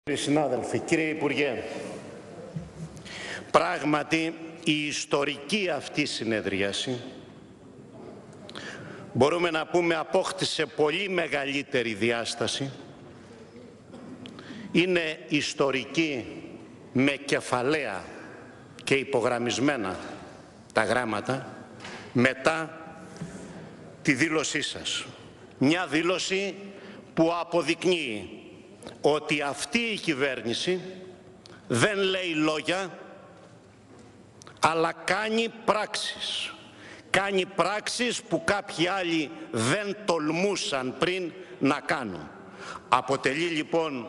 Κύριοι συνάδελφοι, κύριε Υπουργέ, πράγματι η ιστορική αυτή συνεδρίαση μπορούμε να πούμε απόκτησε πολύ μεγαλύτερη διάσταση. Είναι ιστορική με κεφαλαία και υπογραμμισμένα τα γράμματα μετά τη δήλωσή σας. Μια δήλωση που αποδεικνύει ότι αυτή η κυβέρνηση δεν λέει λόγια, αλλά κάνει πράξεις. Κάνει πράξεις που κάποιοι άλλοι δεν τολμούσαν πριν να κάνουν. Αποτελεί λοιπόν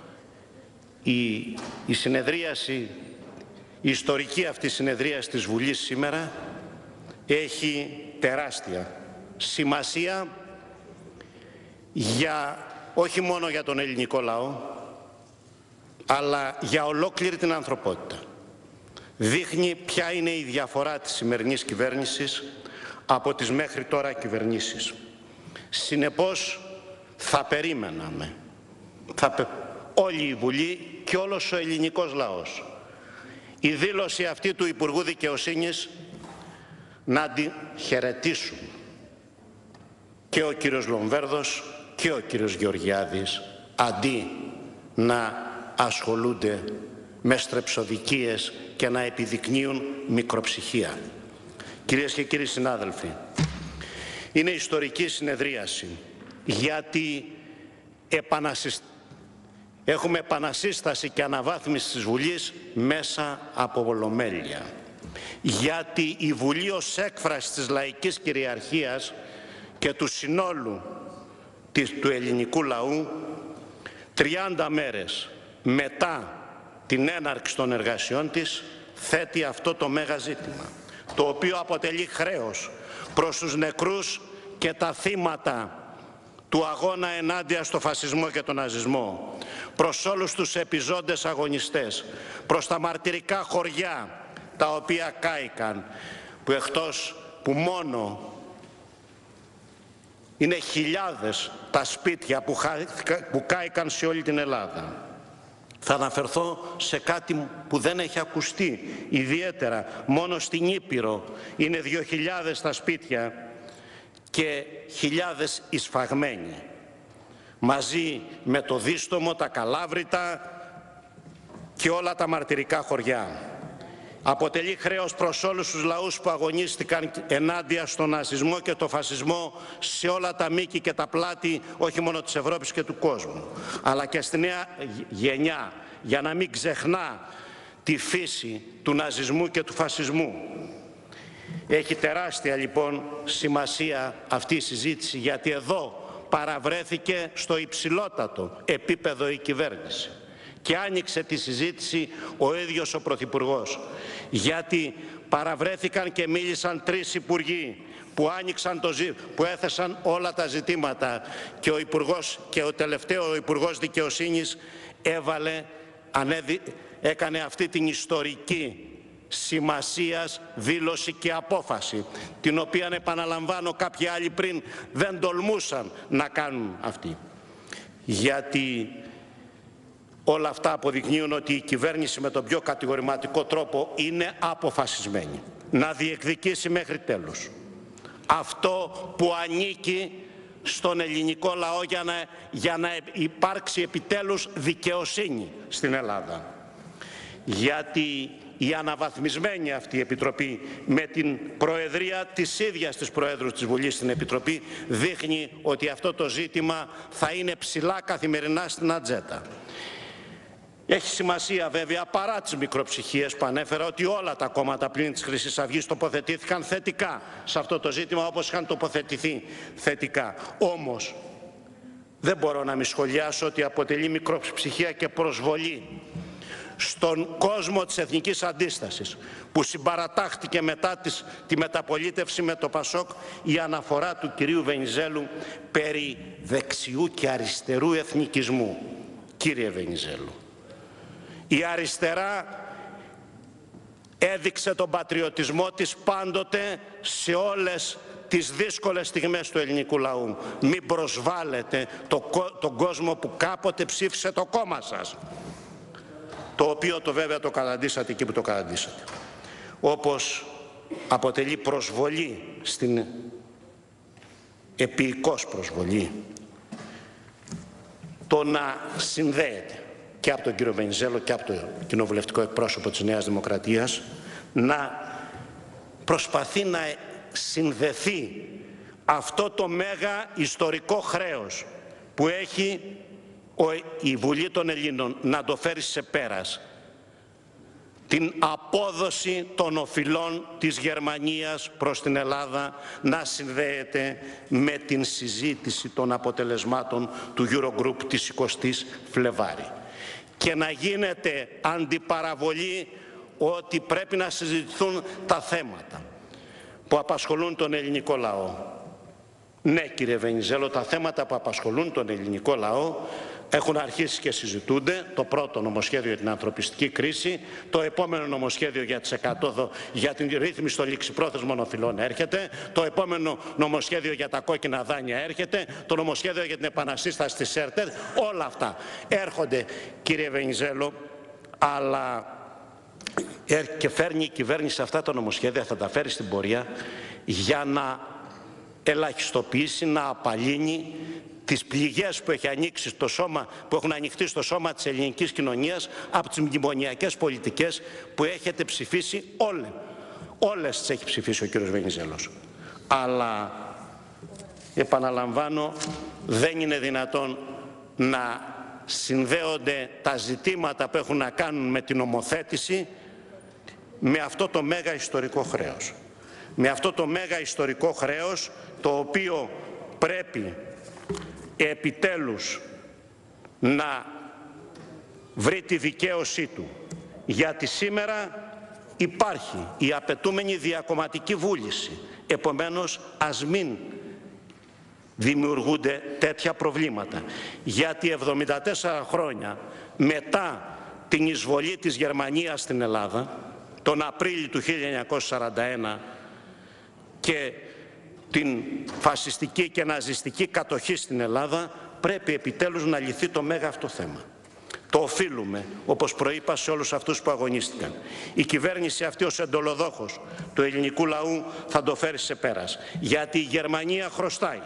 η συνεδρίαση, η ιστορική αυτή συνεδρίαση της Βουλής σήμερα έχει τεράστια σημασία όχι μόνο για τον ελληνικό λαό, αλλά για ολόκληρη την ανθρωπότητα. Δείχνει ποια είναι η διαφορά της σημερινής κυβέρνησης από τις μέχρι τώρα κυβερνήσεις. Συνεπώς θα περιμέναμε, όλη η Βουλή και όλος ο ελληνικός λαός, η δήλωση αυτή του Υπουργού Δικαιοσύνης να την χαιρετήσουν και ο κύριος Λομβέρδος και ο κύριος Γεωργιάδης, αντί να ασχολούνται με στρεψοδικίες και να επιδεικνύουν μικροψυχία. Κυρίες και κύριοι συνάδελφοι, είναι ιστορική συνεδρίαση γιατί έχουμε επανασύσταση και αναβάθμιση της Βουλής μέσα από ολομέλεια. Γιατί η Βουλή ως έκφραση της λαϊκής κυριαρχίας και του συνόλου του ελληνικού λαού 30 μέρες μετά την έναρξη των εργασιών της θέτει αυτό το μέγα ζήτημα, το οποίο αποτελεί χρέος προς τους νεκρούς και τα θύματα του αγώνα ενάντια στο φασισμό και τον ναζισμό, προς όλους τους επιζώντες αγωνιστές, προς τα μαρτυρικά χωριά τα οποία κάηκαν, που μόνο είναι χιλιάδες τα σπίτια που κάηκαν σε όλη την Ελλάδα. Θα αναφερθώ σε κάτι που δεν έχει ακουστεί ιδιαίτερα. Μόνο στην Ήπειρο είναι 2.000 τα σπίτια και χιλιάδες οι σφαγμένοι. Μαζί με το Δίστομο, τα Καλάβρητα και όλα τα μαρτυρικά χωριά. Αποτελεί χρέος προς όλους τους λαούς που αγωνίστηκαν ενάντια στον ναζισμό και τον φασισμό σε όλα τα μήκη και τα πλάτη, όχι μόνο της Ευρώπης και του κόσμου, αλλά και στη νέα γενιά, για να μην ξεχνά τη φύση του ναζισμού και του φασισμού. Έχει τεράστια λοιπόν σημασία αυτή η συζήτηση, γιατί εδώ παραβρέθηκε στο υψηλότατο επίπεδο η κυβέρνηση. Και άνοιξε τη συζήτηση ο ίδιος ο Πρωθυπουργός, γιατί παραβρέθηκαν και μίλησαν 3 υπουργοί που έθεσαν όλα τα ζητήματα και ο τελευταίο Υπουργός Δικαιοσύνης έκανε αυτή την ιστορική σημασίας δήλωση και απόφαση, την οποία, επαναλαμβάνω, κάποιοι άλλοι πριν δεν τολμούσαν να κάνουν αυτοί. Γιατί όλα αυτά αποδεικνύουν ότι η κυβέρνηση με τον πιο κατηγορηματικό τρόπο είναι αποφασισμένη να διεκδικήσει μέχρι τέλους αυτό που ανήκει στον ελληνικό λαό για να υπάρξει επιτέλους δικαιοσύνη στην Ελλάδα. Γιατί η αναβαθμισμένη αυτή Επιτροπή με την προεδρία της ίδιας της Προέδρου της Βουλής στην Επιτροπή δείχνει ότι αυτό το ζήτημα θα είναι ψηλά καθημερινά στην ατζέντα. Έχει σημασία βέβαια, παρά τις μικροψυχίες που ανέφερα, ότι όλα τα κόμματα πλην της Χρυσής Αυγής τοποθετήθηκαν θετικά σε αυτό το ζήτημα, όπως είχαν τοποθετηθεί θετικά. Όμως δεν μπορώ να μη σχολιάσω ότι αποτελεί μικροψυχία και προσβολή στον κόσμο της εθνικής αντίστασης, που συμπαρατάχτηκε μετά τη μεταπολίτευση με το Πασόκ η αναφορά του κυρίου Βενιζέλου περί δεξιού και αριστερού εθνικισμού. Κύριε Βενιζέλου, η αριστερά έδειξε τον πατριωτισμό της πάντοτε σε όλες τις δύσκολες στιγμές του ελληνικού λαού. Μην προσβάλλετε τον κόσμο που κάποτε ψήφισε το κόμμα σας, το οποίο βέβαια το καταντήσατε εκεί που το καταντήσατε. Όπως αποτελεί προσβολή, στην επίοικος προσβολή, το να συνδέεται και από τον κύριο Βενιζέλο και από το κοινοβουλευτικό εκπρόσωπο της Νέας Δημοκρατίας, να προσπαθεί να συνδεθεί αυτό το μέγα ιστορικό χρέος που έχει η Βουλή των Ελλήνων, να το φέρει σε πέρας. Την απόδοση των οφειλών της Γερμανίας προς την Ελλάδα να συνδέεται με την συζήτηση των αποτελεσμάτων του Eurogroup της 20ης Φλεβάρη. Και να γίνεται αντιπαραβολή ότι πρέπει να συζητηθούν τα θέματα που απασχολούν τον ελληνικό λαό. Ναι, κύριε Βενιζέλο, τα θέματα που απασχολούν τον ελληνικό λαό έχουν αρχίσει και συζητούνται. Το πρώτο νομοσχέδιο για την ανθρωπιστική κρίση, το επόμενο νομοσχέδιο για την ρύθμιση των ληξιπρόθεσμων οφειλών έρχεται, το επόμενο νομοσχέδιο για τα κόκκινα δάνεια έρχεται, το νομοσχέδιο για την επανασύσταση της ΕΡΤ, όλα αυτά έρχονται, κύριε Βενιζέλο, αλλά και φέρνει η κυβέρνηση αυτά τα νομοσχέδια, θα τα φέρει στην πορεία για να ελαχιστοποιήσει, να απαλύνει τις πληγές που έχουν ανοιχτεί στο σώμα της ελληνικής κοινωνίας από τις μνημονιακές πολιτικές που έχετε ψηφίσει όλες τις έχει ψηφίσει ο κύριος Βενιζέλος. Αλλά επαναλαμβάνω, δεν είναι δυνατόν να συνδέονται τα ζητήματα που έχουν να κάνουν με την νομοθέτηση με αυτό το μέγα ιστορικό χρέος. Με αυτό το μέγα ιστορικό χρέος, το οποίο πρέπει επιτέλους να βρει τη δικαίωσή του. Γιατί σήμερα υπάρχει η απαιτούμενη διακομματική βούληση. Επομένως, ας μην δημιουργούνται τέτοια προβλήματα. Γιατί 74 χρόνια μετά την εισβολή της Γερμανίας στην Ελλάδα, τον Απρίλιο του 1941, και την φασιστική και ναζιστική κατοχή στην Ελλάδα, πρέπει επιτέλους να λυθεί το μέγα αυτό θέμα. Το οφείλουμε, όπως προείπα, σε όλους αυτούς που αγωνίστηκαν. Η κυβέρνηση αυτή ως εντολοδόχος του ελληνικού λαού θα το φέρει σε πέρας. Γιατί η Γερμανία χρωστάει.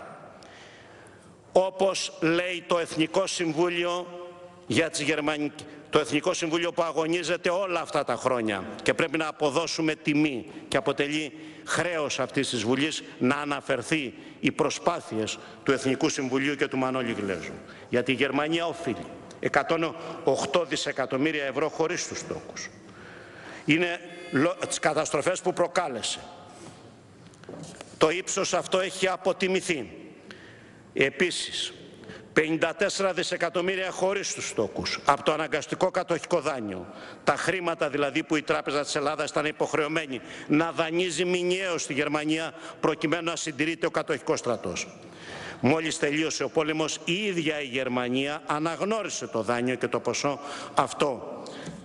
Όπως λέει το Εθνικό Συμβούλιο για τις Γερμανικές, το Εθνικό Συμβούλιο που αγωνίζεται όλα αυτά τα χρόνια και πρέπει να αποδώσουμε τιμή, και αποτελεί χρέος αυτής της Βουλής να αναφερθεί οι προσπάθειες του Εθνικού Συμβουλίου και του Μανώλη Γλέζου. Γιατί η Γερμανία οφείλει 108 δισεκατομμύρια ευρώ χωρίς τους τόκους. Είναι τις καταστροφές που προκάλεσε. Το ύψος αυτό έχει αποτιμηθεί. Επίσης, 54 δισεκατομμύρια χωρίς τους στόκους από το αναγκαστικό κατοχικό δάνειο. Τα χρήματα δηλαδή που η Τράπεζα της Ελλάδας ήταν υποχρεωμένη να δανείζει μηνιαίως στη Γερμανία προκειμένου να συντηρείται ο κατοχικός στρατός. Μόλις τελείωσε ο πόλεμος, η ίδια η Γερμανία αναγνώρισε το δάνειο και το ποσό αυτό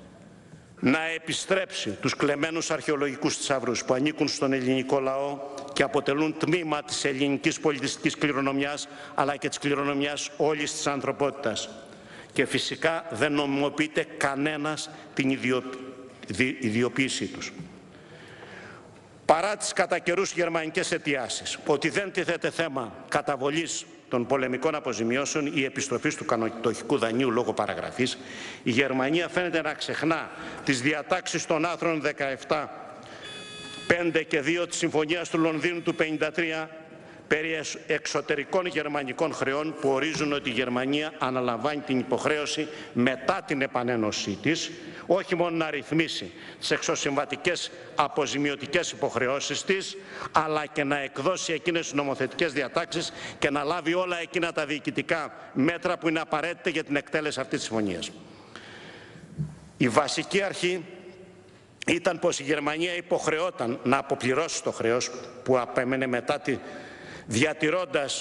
να επιστρέψει τους κλεμμένους αρχαιολογικούς θησαυρούς που ανήκουν στον ελληνικό λαό και αποτελούν τμήμα της ελληνικής πολιτιστικής κληρονομιάς, αλλά και της κληρονομιάς όλης της ανθρωπότητας. Και φυσικά δεν νομιμοποιείται κανένας την ιδιοποίησή τους. Παρά τις κατά καιρούς γερμανικές αιτιάσεις ότι δεν τίθεται θέμα καταβολής των πολεμικών αποζημιώσεων ή επιστροφής του κατοχικού δανείου λόγω παραγραφής, η Γερμανία φαίνεται να ξεχνά τις διατάξεις των άρθρων 17, 5 και 2 της Συμφωνίας του Λονδίνου του 1953 περί εξωτερικών γερμανικών χρεών, που ορίζουν ότι η Γερμανία αναλαμβάνει την υποχρέωση μετά την επανένωσή της όχι μόνο να ρυθμίσει τις εξωσυμβατικές αποζημιωτικές υποχρεώσεις της, αλλά και να εκδώσει εκείνες τις νομοθετικές διατάξεις και να λάβει όλα εκείνα τα διοικητικά μέτρα που είναι απαραίτητα για την εκτέλεση αυτής της συμφωνίας. Η βασική αρχή ήταν πως η Γερμανία υποχρεόταν να αποπληρώσει το χρέος που απέμενε μετά διατηρώντας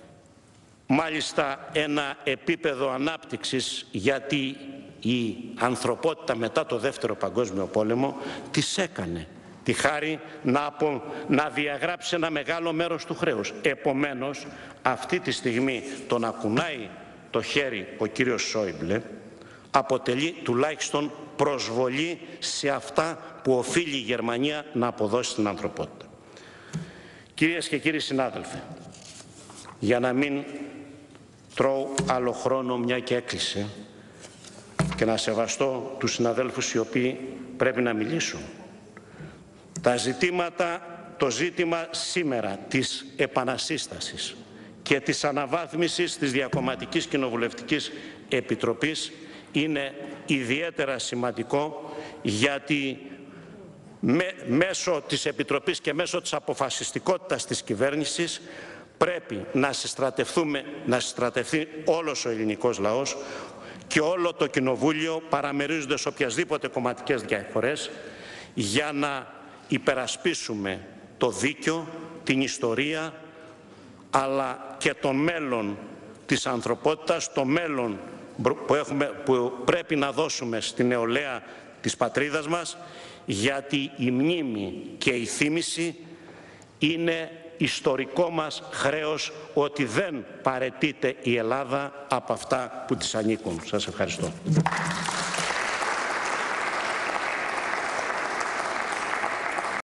μάλιστα ένα επίπεδο ανάπτυξης, γιατί η ανθρωπότητα μετά το Δεύτερο Παγκόσμιο Πόλεμο τις έκανε τη χάρη να διαγράψει ένα μεγάλο μέρος του χρέους. Επομένως, αυτή τη στιγμή το να κουνάει το χέρι ο κύριος Σόιμπλε αποτελεί τουλάχιστον προσβολή σε αυτά που οφείλει η Γερμανία να αποδώσει στην ανθρωπότητα. Κυρίες και κύριοι συνάδελφοι, για να μην τρώω άλλο χρόνο, μια και έκλεισε, και να σεβαστώ τους συναδέλφους οι οποίοι πρέπει να μιλήσουν, το ζήτημα σήμερα της επανασύστασης και της αναβάθμισης της Διακομματικής Κοινοβουλευτικής Επιτροπής είναι ιδιαίτερα σημαντικό, γιατί μέσω της Επιτροπής και μέσω της αποφασιστικότητας της κυβέρνησης πρέπει να συστρατευτεί όλος ο ελληνικός λαός και όλο το Κοινοβούλιο, παραμερίζοντας οποιασδήποτε κομματικές διαφορές, για να υπερασπίσουμε το δίκαιο, την ιστορία, αλλά και το μέλλον της ανθρωπότητας, το μέλλον που πρέπει να δώσουμε στην νεολαία της πατρίδας μας, γιατί η μνήμη και η θύμηση είναι ιστορικό μας χρέος, ότι δεν παραιτείται η Ελλάδα από αυτά που της ανήκουν. Σας ευχαριστώ.